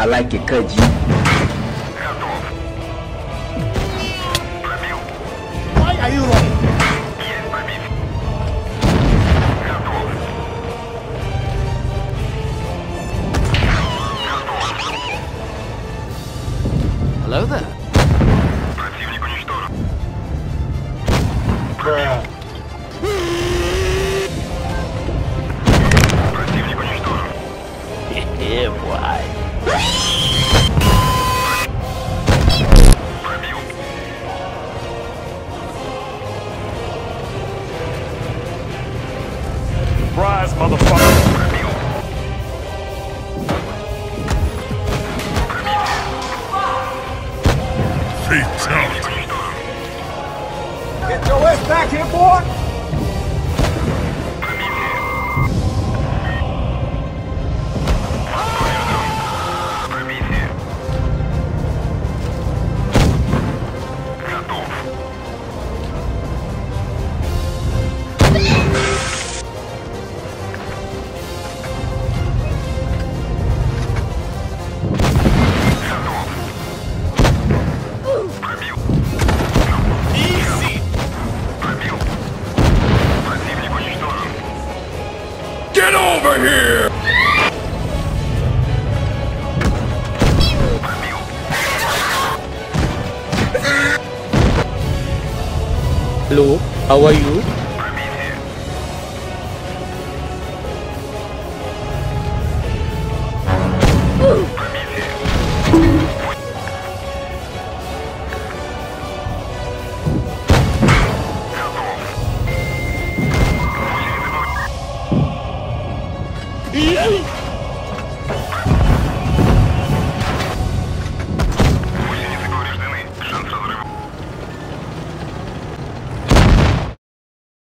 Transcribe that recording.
I like it, cut you. Why are you running? Hello there. Bruh. Yeah, boy. Surprise, motherfucker. Fatality. Get your ass back here, boy. Get over here! Hello, how are you? Yeah.